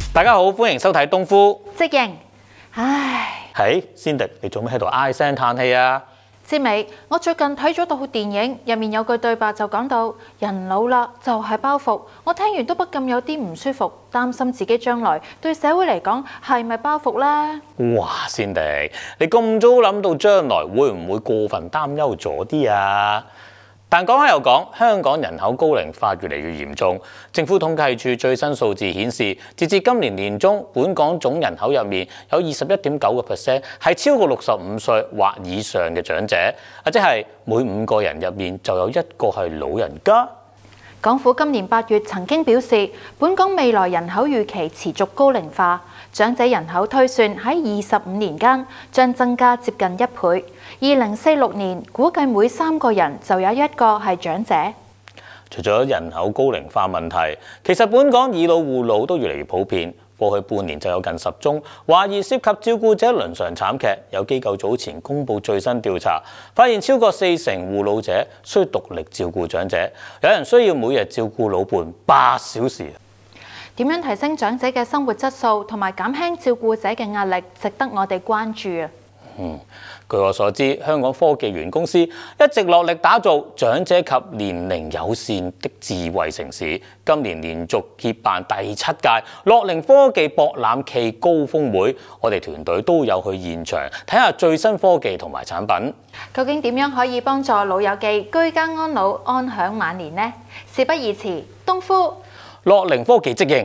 大家好，歡迎收睇東夫。 即型，唉， 係先迪，你做咩喺度唉聲嘆氣啊？ 知美，我最近睇咗套電影，入面有句對白就講到：人老啦就係包袱。我聽完都不禁有啲唔舒服，擔心自己將來對社會嚟講係咪包袱呢？ 哇，先迪，你咁早諗到將來會唔會過分擔憂咗啲啊？但講下又講，香港人口高齡化越嚟越嚴重。政府統計處最新數字顯示，截至今年年中，本港總人口入面有21.9% 係超過65歲或以上嘅長者，即係每5個人入面就有1個係老人家。 港府今年8月曾經表示，本港未來人口預期持續高齡化，長者人口推算喺25年間將增加接近1倍。2046年估計每3個人就有1個係長者。 除咗人口高齡化問題，其實本港以老護老都越嚟越普遍。過去半年就有近10宗懷疑涉及照顧者倫常慘劇。有機構早前公布最新調查，發現超過40%護老者需獨力照顧長者，有人需要每日照顧老伴8小時。 點樣提升長者嘅生活質素同埋減輕照顧者嘅壓力，值得我哋關注啊！ 據我所知，香港科技園公司一直落力打造長者及年齡友善的智慧城市。今年連續協辦第7屆樂齡科技博覽暨高峰會，我哋團隊都有去現場睇下最新科技同埋產品。 究竟點樣可以幫助老友記居家安老、安享晚年呢？事不宜遲，東夫樂齡科技即應。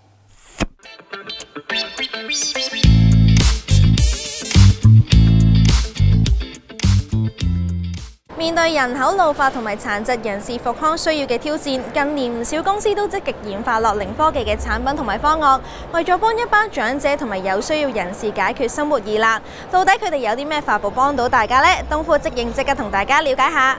面對人口老化同埋殘疾人士復康需要嘅挑戰，近年唔少公司都積極研發樂齡科技嘅產品同埋方案，為咗幫一班長者同埋有需要人士解決生活疑難。到底佢哋有啲咩法寶幫到大家呢？東夫即應即刻同大家了解下。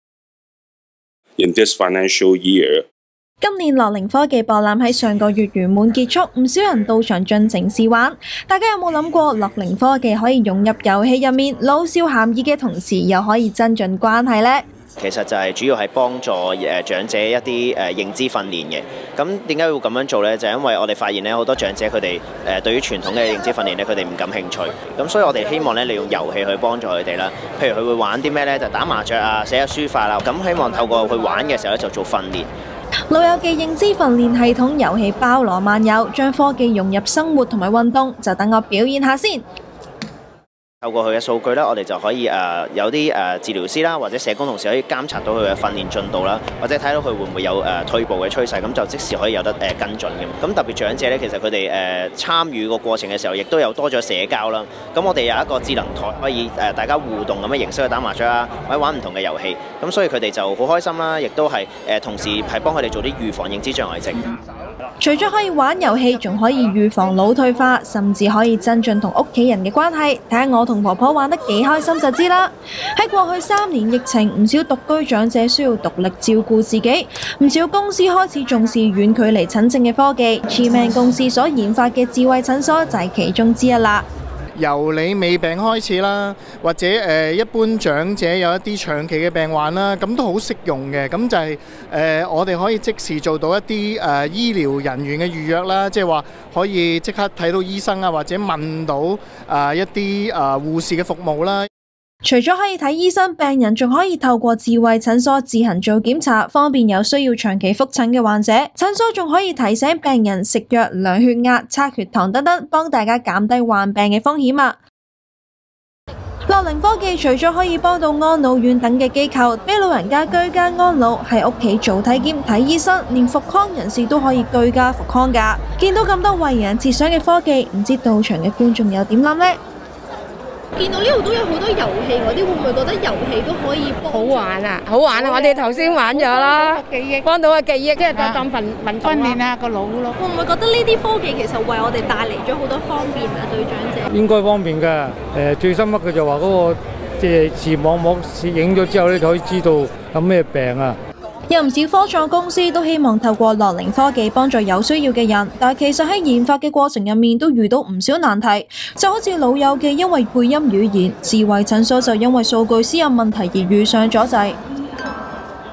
In this financial year， 今年樂齡科技博覽喺上個月圓滿結束，唔少人到場盡情試玩。大家有冇諗過樂齡科技可以融入遊戲入面，老少咸宜嘅同時，又可以增進關係呢？ 其實就係主要係幫助長者一啲認知訓練嘅。咁點解會咁樣做呢？就係因為我哋發現咧，好多長者佢哋對於傳統嘅認知訓練咧，佢哋唔感興趣。咁所以我哋希望咧，利用遊戲去幫助佢哋啦。譬如佢會玩啲咩呢？就打麻雀啊，寫下書法啦。咁希望透過佢玩嘅時候咧，就做訓練。 老友記認知訓練系統遊戲包羅萬有，將科技融入生活同埋運動，就等我表演下先。 透過佢嘅數據咧，我哋就可以有啲治療師啦，或者社工同事可以監察到佢嘅訓練進度啦，或者睇到佢會唔會有退步嘅趨勢，咁就即時可以有得跟進嘅。咁特別長者咧，其實佢哋參與個過程嘅時候，亦都有多咗社交啦。咁我哋有一個智能台，可以大家互動咁嘅形式去打麻雀啊，或者玩唔同嘅遊戲。咁所以佢哋就好開心啦，亦都係同時係幫佢哋做啲預防認知障礙症。 除咗可以玩遊戲，仲可以預防腦退化，甚至可以增進同屋企人嘅關係。睇下我同婆婆玩得幾開心就知啦。喺過去3年疫情，唔少獨居長者需要獨力照顧自己，唔少公司開始重視遠距離診症嘅科技。Gman 公司所研發嘅智慧診所就係其中之一啦。 由你尾病開始啦，或者一般長者有一啲長期嘅病患啦，咁都好適用嘅。咁就係我哋可以即時做到一啲醫療人員嘅預約啦，即係話可以即刻睇到醫生啊，或者問到一啲護士嘅服務啦。 除咗可以睇醫生，病人仲可以透過智慧診所自行做檢查，方便有需要長期覆診嘅患者。診所仲可以提醒病人食藥、量血壓、測血糖等等，幫大家減低患病嘅風險啊！樂齡科技除咗可以幫到安老院等嘅機構，俾老人家居家安老，喺屋企做體檢、睇醫生，連復康人士都可以居家復康㗎。見到咁多為人設想嘅科技，唔知到場嘅觀眾又點諗呢？ 見到呢度都有好多遊戲嗰啲，會唔會覺得遊戲都可以幫？好玩啊！好玩啊！我哋頭先玩咗啦，幫到個記憶，即係當訓練下個腦咯。 會唔會覺得呢啲科技其實為我哋帶嚟咗好多方便啊？對長者應該方便㗎。最深刻嘅就話嗰個即係視網膜攝影咗之後咧，就可以知道有咩病啊。 有唔少科創公司都希望透過樂齡科技幫助有需要嘅人，但其實喺研發嘅過程入面都遇到唔少難題，就好似老友記因為配音語言，智慧診所就因為數據私隱問題而遇上阻滯。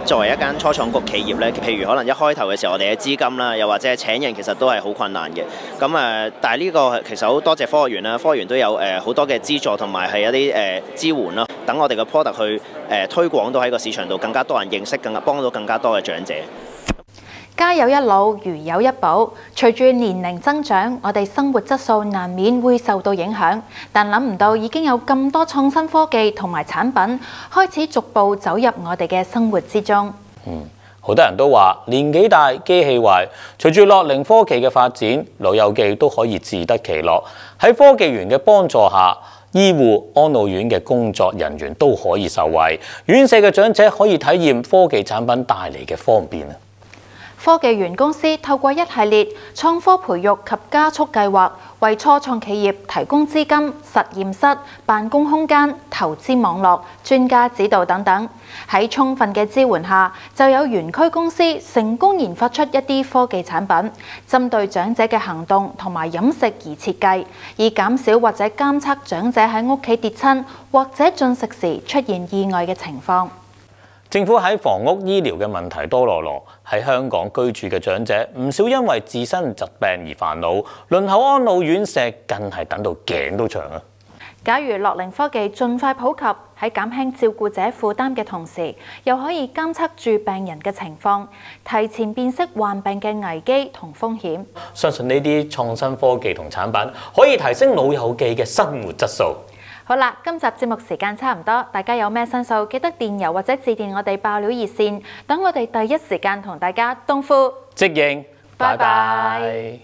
作為一間初創局企業咧，譬如可能一開頭嘅時候，我哋嘅資金啦，又或者係請人，其實都係好困難嘅。咁但係呢個其實好多謝科學園啦，科學園都有好多嘅資助同埋係一啲支援咯，等我哋嘅 product 去推廣到喺個市場度，更加多人認識，幫到更加多嘅長者。 家有一老，如有一寶。隨住年齡增長，我哋生活質素難免會受到影響。但諗唔到已經有咁多創新科技同埋產品開始逐步走入我哋嘅生活之中。 好多人都話年紀大機器壞，隨住樂齡科技嘅發展，老友記都可以自得其樂。喺科技園嘅幫助下，醫護、安老院嘅工作人員都可以受惠，院舍嘅長者可以體驗科技產品帶嚟嘅方便。 科技園公司透過一系列創科培育及加速計劃，為初創企業提供資金、實驗室、辦公空間、投資網絡、專家指導等等。喺充分嘅支援下，就有園區公司成功研發出一啲科技產品，針對長者嘅行動同埋飲食而設計，以減少或者監測長者喺屋企跌親或者進食時出現意外嘅情況。 政府喺房屋醫療嘅問題多羅羅，喺香港居住嘅長者唔少因為自身疾病而煩惱，輪候安老院舍更係等到頸都長啊！ 假如樂齡科技盡快普及，喺減輕照顧者負擔嘅同時，又可以監測住病人嘅情況，提前辨識患病嘅危機同風險， 相信呢啲創新科技同產品可以提升老友記嘅生活質素。 好啦，今集節目時間差唔多，大家有咩申訴，記得電郵或者致電我哋爆料熱線，等我哋第一時間同大家東呼即應，拜拜。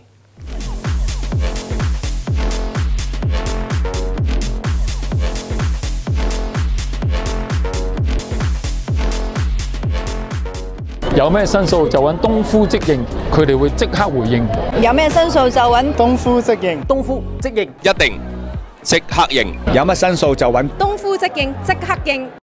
有咩申訴就揾東呼即應，佢哋會即刻回應。 有咩申訴就揾東呼即應， 東呼即應， 一定即刻應。 有乜申訴就揾東呼即應，即刻應。